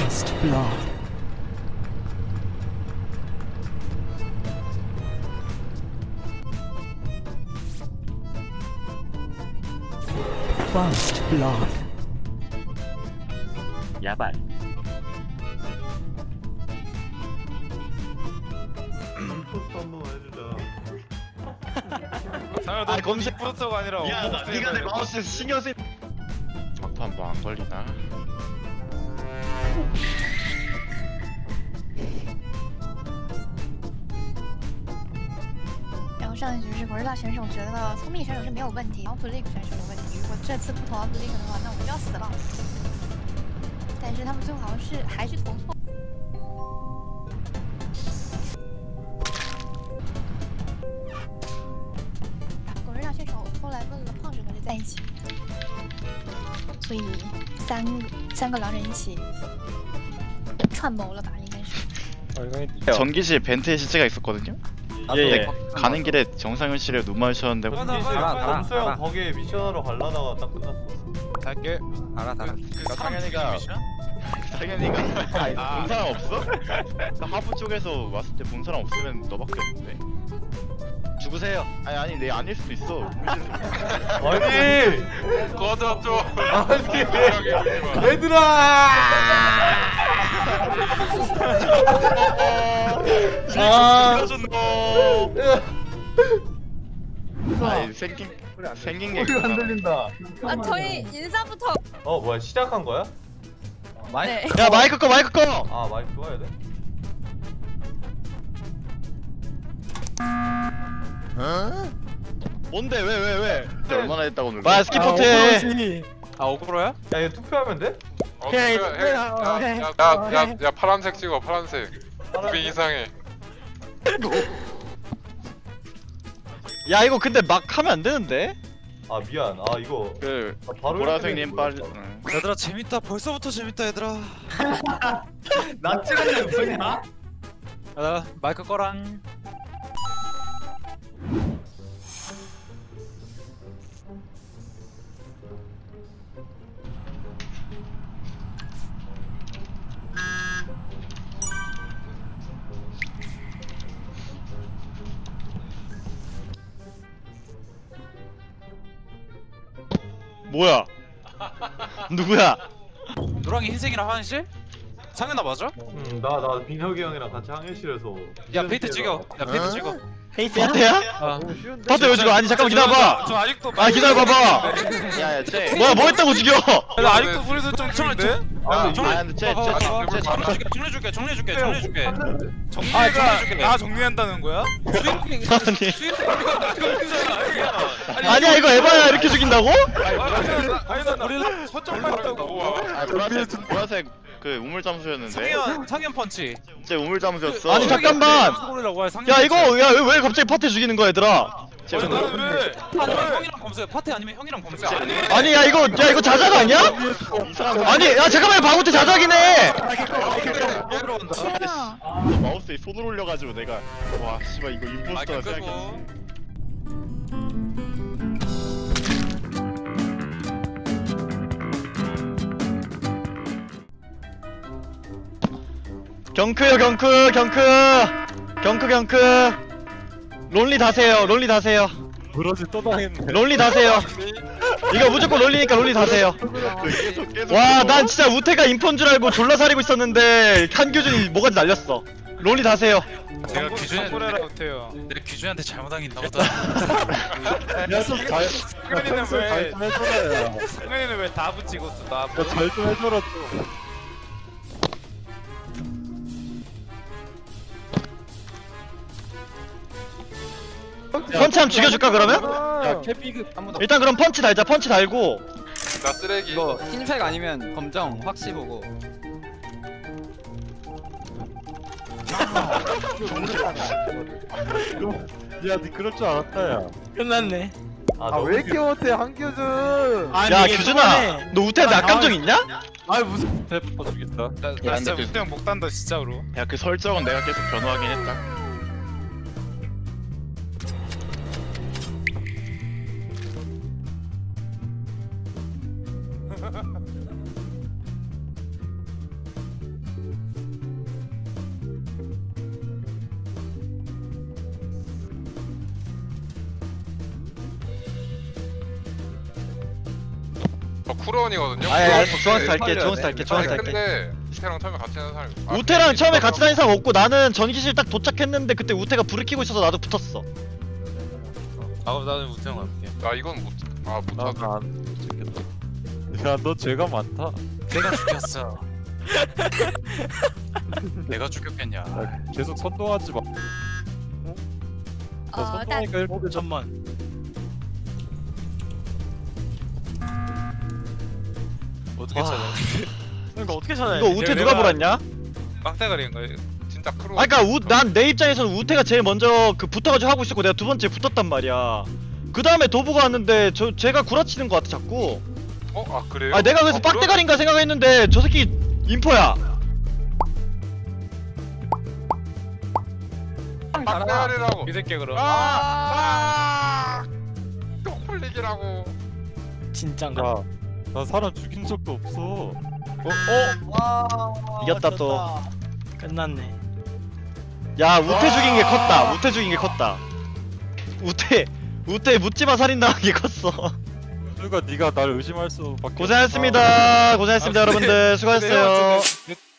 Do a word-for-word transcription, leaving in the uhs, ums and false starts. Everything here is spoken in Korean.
First blood. First blood. 야발. 아 검색 프로토가 아니라 야, 나 네가 내 마우스 신경 쓰. 막판 뭐 안 걸리나? 然后上一局是国师大选手觉得聪明选手是没有问题 ，Up League 选手有问题。如果这次不投 Up League 的话，那我们就要死了。但是他们最后好像是还是投错。国师大选手后来问了胖子和谁在一起，所以三个三个狼人一起串谋了吧，应该是。 전기실 벤트에 시체가 있었거든요. 예. 가는 길에 정상현실에 눈 마주쳤는데 검수형 거기에 미션하러 갈라다가 딱 끝났어. 갈게. 알아 알아. 상현이가 상현이가 아니 본 사람 없어? 나 하부 쪽에서 왔을 때 본 사람 없으면 너밖에 없는데. 죽으세요. 아니 아니 내 아닐 수도 있어. 아니. 꺼져 좀. 아니. 얘들아. 아, 아니 생긴 생긴 게 소리가 안 들린다. 아 저희 인사부터. 어 뭐야 시작한 거야? 네. 야 마이크 꺼 마이크 꺼. 아 마이크 꺼야 돼? 어? 뭔데 왜 왜 왜? 왜? 얼마나 했다고 놀래? 마 스키포트 해. 아 억울해요? 야 이거 투표하면 돼? 어, 해, 해, 야, 야, 야, 야, 야, 파란색 찍어, 파란색. 무빙 이상해. 야 이거 근데 막 하면 안 되는데? 아 미안. 아 이거 그 아, 바로 보라색님 빨리. 얘들아 재밌다. 벌써부터 재밌다 얘들아. 나 찍었냐 무슨이야? 아 마이크 꺼랑. 뭐야? 누구야? 노랑이 흰색이랑 화장실? 상현아 맞아? 응나나 민혁이 형이랑 같이 항해실에서. 야 페이트 찍어. 야 페이트 찍어. 페이스야? 아. 파트 왜 죽어? 아니 잠깐만 기다려봐. 저 아직도. 아 기다려봐봐. 야야 쟤. 뭐야 뭐 했다고 죽여? 나 아직도 소리도 좀 중인데? 아 아 근데 쟤쟤 정리해줄게 정리해줄게 정리해줄게. 아, 정리가 아 정리한다는 거야? 아니 아니야 이거 에바야 이렇게 죽인다고? 아니 나 우리 서점 팔았다고. 아 보라색 보라색 그 우물 잠수였는데. 상현 상현 펀치. 쟤 우물 잠수였어. 아니 잠깐만. 야 이거 야 왜 갑자기 파트 죽이는 거야 얘들아? 쟤 왜? 우물. 형이랑 검수야. 파티 아니면 형이랑 검수 아니? 아니 야 이거 야 이거 자작 아니야? 아니 야 잠깐만 방어태 자작이네. 태연아. 마우스에 손을 올려가지고 내가 와 씨발 이거 임포스터라 생각했지. 경크요 경크 경크 경크 경크 론리 다세요 론리 다세요 그러지 또 당했네. 론리 다세요. 이거 무조건 론리니까 론리 다세요. 계속 계속. 와 난 진짜 우태가 인포인 줄 알고 졸라 사리고 있었는데 한규준이 뭐가지 날렸어. 론리 다세요. 내가 규준이 못해요. 내가 규준한테 잘못한 게 있나 보다. 승현이는 왜 승현이는 왜 다 붙이고 나 잘 좀 해줘라 좀. 펀치 한번 죽여줄까 그러면? 야 캐피그 아무도. 일단 그럼 펀치 달자. 펀치 달고 나 쓰레기. 이거 흰색 아니면 검정 확시 보고. 야니 그럴 줄 알았다 야. 끝났네. 아 왜 이렇게 못해 한규준. 야 규준아 너 우태한테 악감정 있냐? 아이 무슨 대포 주겠다. 나, 나 진짜 근데 그- 우태형 못 단다 진짜로. 야 그 설정은 내가 계속 변호하긴 했다. 저 쿠런이거든요. 아니 아니 쿠런. 중앙스 할게 살려야 중앙스 돼. 할게 아니 중앙스 할게. 근데 우태랑 처음에 같이 하는 사람이. 아, 우태랑 근데 처음에 이거랑- 같이 다닌 사람 없고 나는 전기실 딱 도착했는데 그때 우태가 불을 켜고 있어서 나도 붙었어. 아 그럼 나는 우태형 갈게. 아 이건 못. 아 못하죠. 나안 죽겠다. 야너 죄가 많다. 내가 죽였어. 내가 죽였겠냐? 야, 계속 선동하지 마. 나 呃，但 선동하니까 일본 잠만. 어떻게 와. 찾아? 그러니까 어떻게 찾아야 이거 돼? 우태 누가 불었냐? 빡대가리인가? 진짜 크루. 아 그니까 난 내 입장에서는 우태가 제일 먼저 그 붙어가지고 하고 있었고 내가 두 번째 붙었단 말이야. 그 다음에 도부가 왔는데 저 제가 구라치는 것 같아 자꾸. 어? 아 그래요? 아 내가 그래서 아, 그럼- 빡대가리인가 생각했는데 저 새끼 인포야. 빡대가리라고. 이 새끼 그럼. 아! 아! 쪽팔리기라고. 진짠가? 야, 나 사람 죽인 적도 없어. 이겼다 또. 끝났네. 야 우태 죽인 게 컸다. 우태 죽인 게 컸다. 우태 우태 묻지마 살인당한 게 컸어. 그러니까 네가 날 의심할 수밖에. 고생하셨습니다. 고생하셨습니다 여러분들. 수고하셨어요. 없다.